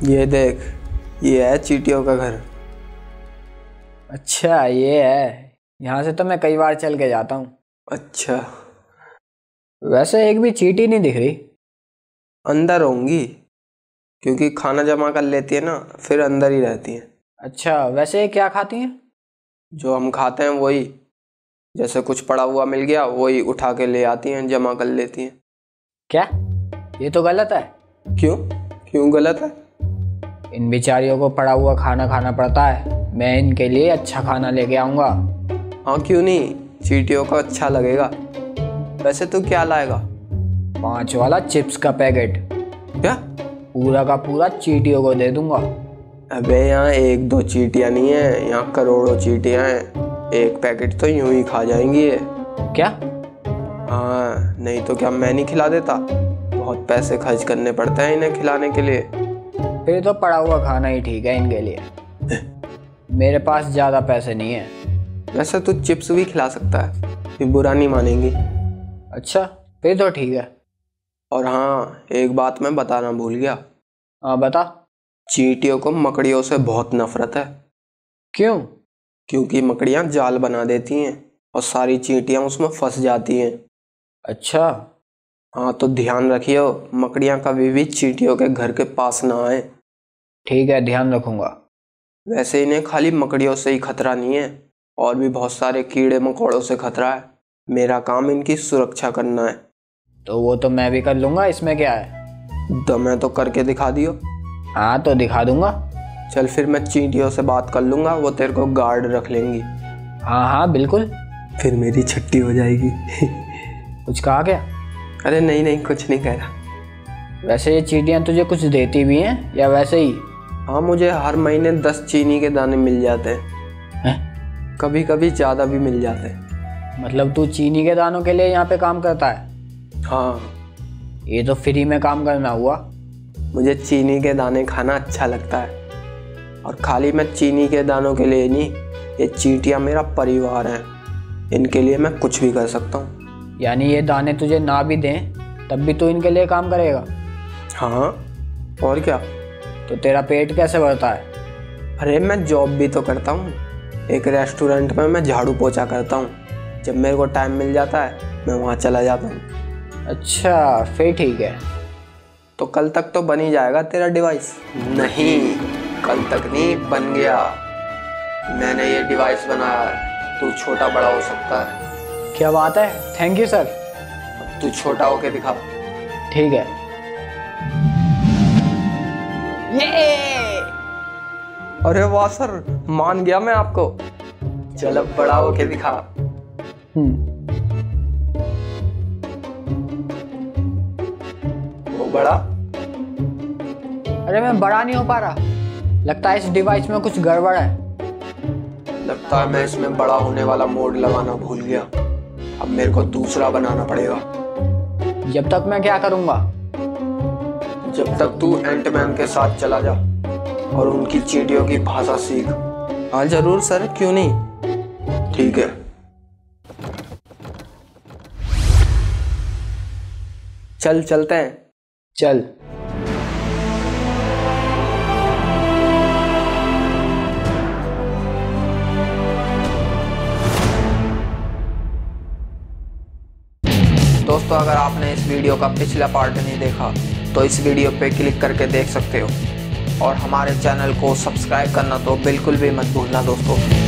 ये देख, ये है चींटियों का घर। अच्छा ये है, यहाँ से तो मैं कई बार चल के जाता हूँ। अच्छा, वैसे एक भी चींटी नहीं दिख रही। अंदर होंगी क्योंकि खाना जमा कर लेती है ना, फिर अंदर ही रहती हैं। अच्छा वैसे ये क्या खाती हैं? जो हम खाते हैं वही, जैसे कुछ पड़ा हुआ मिल गया वही उठा के ले आती हैं, जमा कर लेती हैं। क्या? ये तो गलत है। क्यों? क्यों गलत है? इन बेचारियों को पड़ा हुआ खाना खाना पड़ता है, मैं इनके लिए अच्छा खाना लेके आऊँगा। हाँ क्यों नहीं, चींटियों को अच्छा लगेगा। वैसे तू क्या लाएगा? 5 वाला चिप्स का पैकेट। क्या? पूरा का पूरा चींटियों को दे दूंगा। अबे यहाँ 1-2 चींटियाँ नहीं है, यहाँ करोड़ों चींटियाँ हैं। एक पैकेट तो यूं ही खा जाएंगी ये। क्या? हाँ, नहीं तो क्या मैं नहीं खिला देता? बहुत पैसे खर्च करने पड़ते हैं इन्हें खिलाने के लिए। फिर तो पड़ा हुआ खाना ही ठीक है इनके लिए। मेरे पास ज़्यादा पैसे नहीं है। वैसे तू चिप्स भी खिला सकता है, फिर बुरा नहीं मानेंगी। अच्छा फिर तो ठीक है। और हाँ, एक बात मैं बताना भूल गया। हाँ बता। चींटियों को मकड़ियों से बहुत नफरत है। क्यों? क्योंकि मकड़ियाँ जाल बना देती हैं और सारी चींटियाँ उसमें फंस जाती हैं। अच्छा। हाँ तो ध्यान रखियो, मकड़ियाँ कभी भी चींटियों के घर के पास ना आए। ठीक है, ध्यान रखूंगा। वैसे इन्हें खाली मकड़ियों से ही खतरा नहीं है, और भी बहुत सारे कीड़े मकोड़ों से खतरा है। मेरा काम इनकी सुरक्षा करना है। तो वो तो मैं भी कर लूंगा, इसमें क्या है। तो मैं तो करके दिखा दियो। हाँ तो दिखा दूंगा। चल फिर मैं चींटियों से बात कर लूंगा, वो तेरे को गार्ड रख लेंगी। हाँ हाँ बिल्कुल। फिर मेरी छुट्टी हो जाएगी। कुछ कहा क्या? अरे नहीं नहीं, कुछ नहीं कह रहा। वैसे ये चींटियाँ तुझे कुछ देती भी हैं या वैसे ही? हाँ, मुझे हर महीने 10 चीनी के दाने मिल जाते हैं। कभी कभी ज़्यादा भी मिल जाते हैं। मतलब तू चीनी के दानों के लिए यहाँ पे काम करता है? हाँ। ये तो फ्री में काम करना हुआ। मुझे चीनी के दाने खाना अच्छा लगता है, और खाली मैं चीनी के दानों के लिए नहीं, ये चींटियाँ मेरा परिवार है। इनके लिए मैं कुछ भी कर सकता हूँ। यानी ये दाने तुझे ना भी दें तब भी तू इनके लिए काम करेगा? हाँ, और क्या। तो तेरा पेट कैसे भरता है? अरे मैं जॉब भी तो करता हूँ। एक रेस्टोरेंट में मैं झाड़ू पोछा करता हूँ। जब मेरे को टाइम मिल जाता है मैं वहाँ चला जाता हूँ। अच्छा फिर ठीक है। तो कल तक तो बन ही जाएगा तेरा डिवाइस? नहीं, कल तक नहीं, बन गया। मैंने ये डिवाइस बनाया है, तू छोटा बड़ा हो सकता है। क्या बात है, थैंक यू सर। अब तू छोटा होके दिखा। ठीक है। ये! अरे वाह सर, मान गया मैं आपको। चल अब बड़ा होके दिखा। वो बड़ा। अरे मैं बड़ा नहीं हो पा रहा, लगता है इस डिवाइस में कुछ गड़बड़ है। लगता है मैं इसमें बड़ा होने वाला मोड लगाना भूल गया। अब मेरे को दूसरा बनाना पड़ेगा। जब तक मैं क्या करूंगा? जब तक तू एंटमैन के साथ चला जा और उनकी चींटियों की भाषा सीख। हाँ जरूर सर, क्यों नहीं। ठीक है, चल चलते हैं। चल। दोस्तों, अगर आपने इस वीडियो का पिछला पार्ट नहीं देखा तो इस वीडियो पे क्लिक करके देख सकते हो, और हमारे चैनल को सब्सक्राइब करना तो बिल्कुल भी मत भूलना दोस्तों।